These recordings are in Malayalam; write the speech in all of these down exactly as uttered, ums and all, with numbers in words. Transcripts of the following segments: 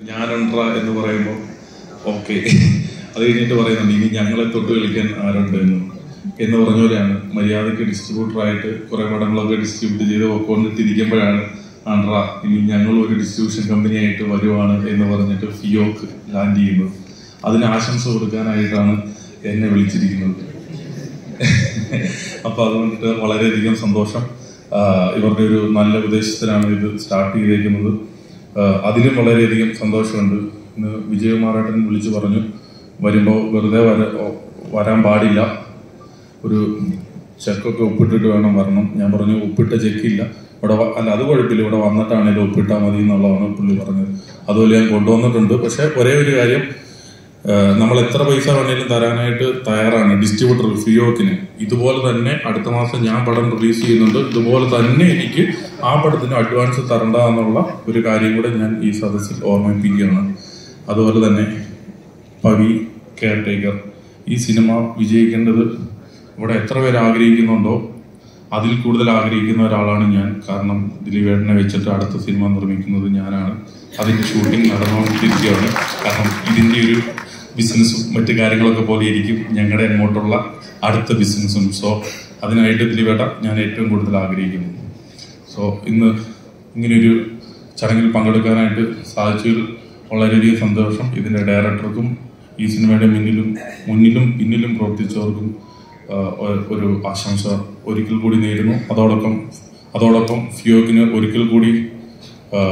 ഞാനുണ്ട എന്ന് പറയുമ്പോൾ ഓക്കെ, അത് കഴിഞ്ഞിട്ട് പറയുന്നുണ്ട് ഇനി ഞങ്ങളെ തൊട്ട് കളിക്കാൻ ആരുണ്ട് എന്ന് എന്ന് പറഞ്ഞ പോലെയാണ്. മര്യാദയ്ക്ക് ഡിസ്ട്രിബ്യൂട്ടറായിട്ട് കുറെ പടങ്ങളൊക്കെ ഡിസ്ട്രിബ്യൂട്ട് ചെയ്ത് കൊണ്ടിട്ടിരിക്കുമ്പോഴാണ് ആണ്ട്ര ഇനി ഞങ്ങൾ ഒരു ഡിസ്ട്രിബ്യൂഷൻ കമ്പനി ആയിട്ട് വരുവാണ് എന്ന് പറഞ്ഞിട്ട് ഫിയോക്ക് ലാൻഡ് ചെയ്യുന്നത്. അതിന് ആശംസ കൊടുക്കാനായിട്ടാണ് എന്നെ വിളിച്ചിരിക്കുന്നത്. അപ്പൊ അതുകൊണ്ടിട്ട് വളരെയധികം സന്തോഷം. ഇവരുടെ ഒരു നല്ല ഉദ്ദേശത്തിലാണ് ഇത് സ്റ്റാർട്ട് ചെയ്തേക്കുന്നത്. അതിലും വളരെയധികം സന്തോഷമുണ്ട്. ഇന്ന് വിജയകുമാറേട്ടൻ വിളിച്ചു പറഞ്ഞു വരുമ്പോൾ വെറുതെ വര വരാൻ പാടില്ല, ഒരു ചെക്കൊക്കെ ഒപ്പിട്ടിട്ട് വേണം വരണം. ഞാൻ പറഞ്ഞു ഒപ്പിട്ട ചെക്കില്ല ഇവിടെ, അല്ല അത് കുഴപ്പമില്ല, ഇവിടെ വന്നിട്ടാണെങ്കിലും ഒപ്പിട്ടാൽ മതി എന്നുള്ളതാണ് പുള്ളി പറഞ്ഞത്. അതുപോലെ ഞാൻ കൊണ്ടുവന്നിട്ടുണ്ട്. പക്ഷെ ഒരേ ഒരു കാര്യം, നമ്മൾ എത്ര പൈസ വേണേലും തരാനായിട്ട് തയ്യാറാണ് ഡിസ്ട്രിബ്യൂട്ടർ ഫിയോക്കിന്. ഇതുപോലെ തന്നെ അടുത്ത മാസം ഞാൻ പടം റിലീസ് ചെയ്യുന്നുണ്ട്. ഇതുപോലെ തന്നെ എനിക്ക് ആ പടത്തിന് അഡ്വാൻസ് തരണ്ട എന്നുള്ള ഒരു കാര്യം കൂടെ ഞാൻ ഈ സദസ്സിൽ ഓർമ്മിപ്പിക്കുകയാണ്. അതുപോലെ തന്നെ പവി കെയർ ടേക്കർ, ഈ സിനിമ വിജയിക്കേണ്ടത് ഇവിടെ എത്ര പേര് ആഗ്രഹിക്കുന്നുണ്ടോ അതിൽ കൂടുതൽ ആഗ്രഹിക്കുന്ന ഒരാളാണ് ഞാൻ. കാരണം ദിലീപേട്ടനെ വെച്ചിട്ട് അടുത്ത സിനിമ നിർമ്മിക്കുന്നത് ഞാനാണ്. അതിൻ്റെ ഷൂട്ടിംഗ് നടന്നുകൊണ്ടിരിക്കുകയാണ്. കാരണം ഇതിൻ്റെ ഒരു ബിസിനസ്സും മറ്റു കാര്യങ്ങളൊക്കെ പോലെ ആയിരിക്കും ഞങ്ങളുടെ അങ്ങോട്ടുള്ള അടുത്ത ബിസിനസ്സും. സോ അതിനായിട്ട് ദിലീപേട്ട ഞാൻ ഏറ്റവും കൂടുതൽ ആഗ്രഹിക്കുന്നു. സോ ഇന്ന് ഇങ്ങനെയൊരു ചടങ്ങിൽ പങ്കെടുക്കാനായിട്ട് സാധിച്ചതിൽ വളരെയധികം സന്തോഷം. ഇതിൻ്റെ ഡയറക്ടർക്കും ഈ സിനിമയുടെ മുന്നിലും മുന്നിലും പിന്നിലും പ്രവർത്തിച്ചവർക്കും ഒരു ആശംസ ഒരിക്കൽ കൂടി നേരുന്നു. അതോടൊപ്പം അതോടൊപ്പം ഫിയോക്കിന് ഒരിക്കൽ കൂടി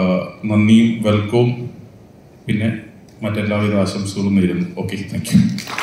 നന്ദിയും വെൽക്കവും പിന്നെ മറ്റെല്ലാവിധ ആശംസകളും നേരുന്നു. Okay, thank U.